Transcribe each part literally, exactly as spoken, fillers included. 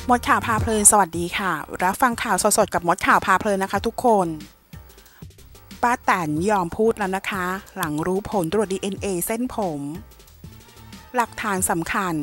มดข่าวพาเพลินสวัสดีค่ะรับฟังข่าวสดๆกับมดข่าวพาเพลินนะคะทุกคนป้าแตนยอมพูดแล้วนะคะหลังรู้ผลตรวจ ดี เอ็น เอ เส้นผมหลักฐานสำคัญ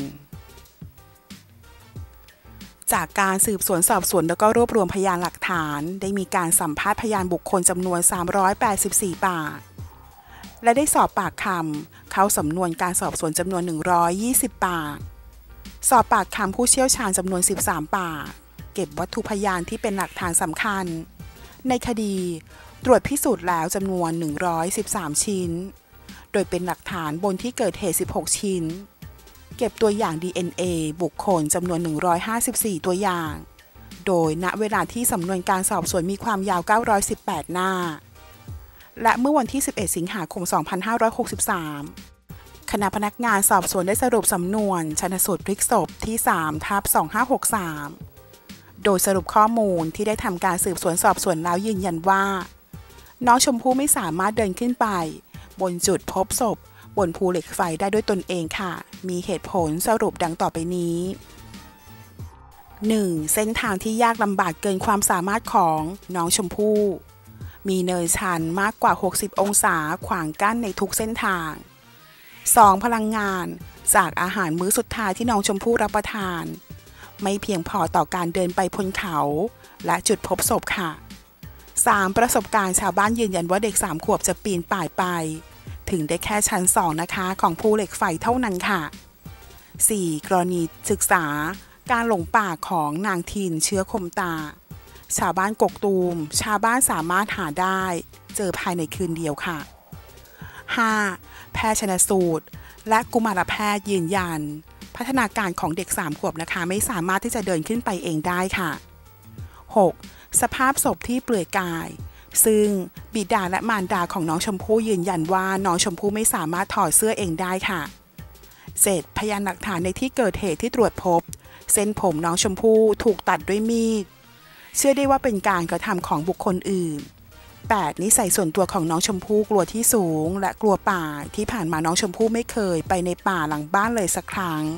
จากการสืบสวนสอบสวนแล้วก็รวบรวมพยานหลักฐานได้มีการสัมภาษณ์พยานบุคคลจำนวนสามร้อยแปดสิบสี่ปากและได้สอบปากคำเข้าสำนวนการสอบสวนจำนวนหนึ่งร้อยยี่สิบปากสอบปากคำผู้เชี่ยวชาญจำนวนสิบสามปากเก็บวัตถุพยานที่เป็นหลักฐานสำคัญในคดีตรวจพิสูจน์แล้วจำนวนหนึ่งร้อยสิบสามชิ้นโดยเป็นหลักฐานบนที่เกิดเหตุสิบหกชิ้นเก็บตัวอย่าง ดี เอ็น เอ บุคคลจำนวนหนึ่งร้อยห้าสิบสี่ตัวอย่างโดยณเวลาที่สำนวนการสอบสวนมีความยาวเก้าร้อยสิบแปดหน้าและเมื่อวันที่สิบเอ็ดสิงหาคมสองพันห้าร้อยหกสิบสามคณะพนักงานสอบสวนได้สรุปสำนวนชันสูตรพลิกศพที่สามทับสองพันห้าร้อยหกสิบสามโดยสรุปข้อมูลที่ได้ทำการสืบสวนสอบสวนแล้วยืนยันว่าน้องชมพู่ไม่สามารถเดินขึ้นไปบนจุดพบศพบนภูเหล็กไฟได้ด้วยตนเองค่ะมีเหตุผลสรุปดังต่อไปนี้ หนึ่ง. เส้นทางที่ยากลำบากเกินความสามารถของน้องชมพู่มีเนินชันมากกว่าหกสิบองศาขวางกั้นในทุกเส้นทางสอง. พลังงานจากอาหารมื้อสุดท้ายที่น้องชมพู่รับประทานไม่เพียงพอต่อการเดินไปพ้นเขาและจุดพบศพค่ะ สาม. ประสบการณ์ชาวบ้านยืนยันว่าเด็กสามขวบจะปีนป่ายไปถึงได้แค่ชั้นสองนะคะของภูเหล็กไฟเท่านั้นค่ะ สี่. กรณีศึกษาการหลงป่าของนางทินเชื้อคมตาชาวบ้านกกตูมชาวบ้านสามารถหาได้เจอภายในคืนเดียวค่ะ ห้า. แพทย์ชันสูตรและกุมารแพทย์ยืนยันพัฒนาการของเด็กสามขวบนะคะไม่สามารถที่จะเดินขึ้นไปเองได้ค่ะ หก. สภาพศพที่เปลือยกายซึ่งบิดาและมารดาของน้องชมพู่ยืนยันว่าน้องชมพู่ไม่สามารถถอดเสื้อเองได้ค่ะ เศษพยานหลักฐานในที่เกิดเหตุที่ตรวจพบเส้นผมน้องชมพู่ถูกตัดด้วยมีดเชื่อได้ว่าเป็นการกระทำของบุคคลอื่น แปด. นิสัยส่วนตัวของน้องชมพู่กลัวที่สูงและกลัวป่าที่ผ่านมาน้องชมพู่ไม่เคยไปในป่าหลังบ้านเลยสักครั้ง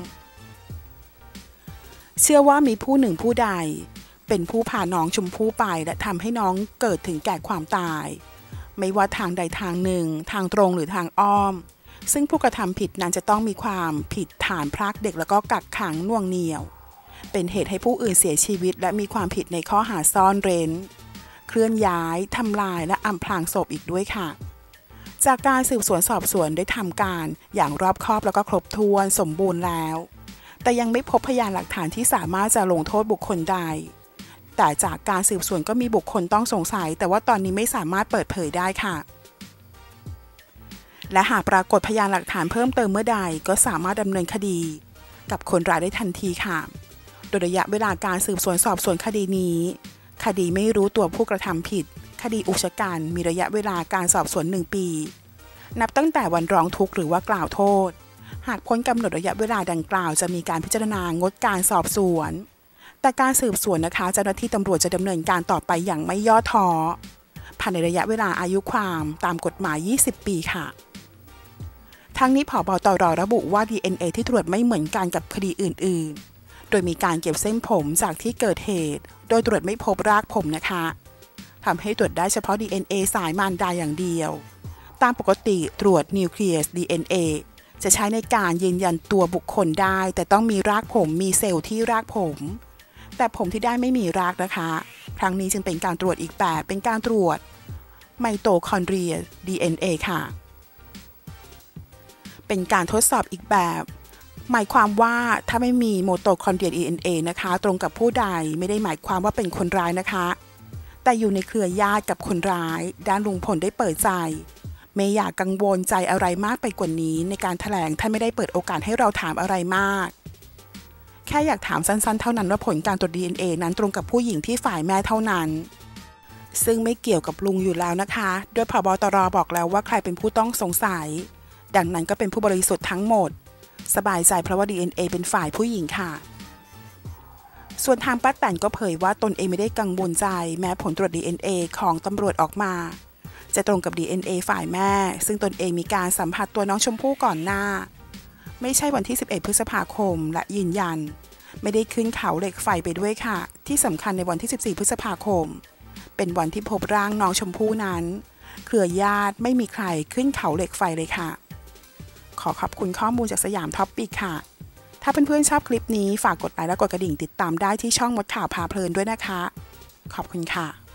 เชื่อว่ามีผู้หนึ่งผู้ใดเป็นผู้พาน้องชมพู่ไปและทำให้น้องเกิดถึงแก่ความตายไม่ว่าทางใดทางหนึ่งทางตรงหรือทางอ้อมซึ่งผู้กระทำผิดนั้นจะต้องมีความผิดฐานพรากเด็กแล้วก็กักขังน่วงเหนี่ยวเป็นเหตุให้ผู้อื่นเสียชีวิตและมีความผิดในข้อหาซ่อนเร้นเคลื่อนย้ายทำลายและอำพรางศพอีกด้วยค่ะจากการสืบสวนสอบสวนได้ทำการอย่างรอบคอบแล้วก็ครบถ้วนสมบูรณ์แล้วแต่ยังไม่พบพยานหลักฐานที่สามารถจะลงโทษบุคคลใดแต่จากการสืบสวนก็มีบุคคลต้องสงสัยแต่ว่าตอนนี้ไม่สามารถเปิดเผยได้ค่ะและหากปรากฏพยานหลักฐานเพิ่มเติมเมื่อใดก็สามารถดำเนินคดีกับคนร้ายได้ทันทีค่ะโดยระยะเวลาการสืบสวนสอบสวนคดีนี้คดีไม่รู้ตัวผู้กระทำผิดคดีอุกชะกันมีระยะเวลาการสอบสวนหนึ่งปีนับตั้งแต่วันร้องทุกข์หรือว่ากล่าวโทษหากพ้นกำหนดระยะเวลาดังกล่าวจะมีการพิจารณางดการสอบสวนแต่การสืบสวนนะคะเจ้าหน้าที่ตำรวจจะดำเนินการต่อไปอย่างไม่ย่อท้อภายในระยะเวลาอายุความตามกฎหมายยี่สิบปีค่ะทั้งนี้ผบ.ตร.ระบุว่า ดี เอ็น เอ ที่ตรวจไม่เหมือนกันกับคดีอื่นๆโดยมีการเก็บเส้นผมจากที่เกิดเหตุโดยตรวจไม่พบรากผมนะคะทำให้ตรวจได้เฉพาะ ดี เอ็น เอ สายมารดาอย่างเดียวตามปกติตรวจนิวเคลียส ดี เอ็น เอ จะใช้ในการยืนยันตัวบุคคลได้แต่ต้องมีรากผมมีเซลล์ที่รากผมแต่ผมที่ได้ไม่มีรากนะคะครั้งนี้จึงเป็นการตรวจอีกแบบเป็นการตรวจไมโตคอนเดรีย ดี เอ็น เอ ค่ะเป็นการทดสอบอีกแบบหมายความว่าถ้าไม่มีไมโตคอนเดรีย ดี เอ็น เอ นะคะตรงกับผู้ใดไม่ได้หมายความว่าเป็นคนร้ายนะคะแต่อยู่ในเครือญาติกับคนร้ายด้านลุงพลได้เปิดใจไม่อยากกังวลใจอะไรมากไปกว่านี้ในการแถลงท่านไม่ได้เปิดโอกาสให้เราถามอะไรมากแค่อยากถามสั้นๆเท่านั้นว่าผลการตรวจ ดี เอ็น เอ นั้นตรงกับผู้หญิงที่ฝ่ายแม่เท่านั้นซึ่งไม่เกี่ยวกับลุงอยู่แล้วนะคะโดยผบ.ตร.บอกแล้วว่าใครเป็นผู้ต้องสงสัยดังนั้นก็เป็นผู้บริสุทธิ์ทั้งหมดสบายใจเพราะว่า ดี เอ็น เอ เป็นฝ่ายผู้หญิงค่ะส่วนทางป้าแตนก็เผยว่าตนเองไม่ได้กังวลใจแม้ผลตรวจ ดี เอ็น เอ ของตำรวจออกมาจะตรงกับ ดี เอ็น เอ ฝ่ายแม่ซึ่งตนเองมีการสัมผัสตัวน้องชมพู่ก่อนหน้าไม่ใช่วันที่สิบเอ็ดพฤษภาคมและยืนยันไม่ได้ขึ้นเขาเหล็กไฟไปด้วยค่ะที่สำคัญในวันที่สิบสี่พฤษภาคมเป็นวันที่พบร่างน้องชมพู่นั้นเครือญาติไม่มีใครขึ้นเขาเหล็กไฟเลยค่ะขอขอบคุณข้อมูลจากสยามท็อปปิกค่ะถ้าเพื่อนๆชอบคลิปนี้ฝากกดไลค์และกดกระดิ่งติดตามได้ที่ช่องมดข่าวพาเพลินด้วยนะคะขอบคุณค่ะ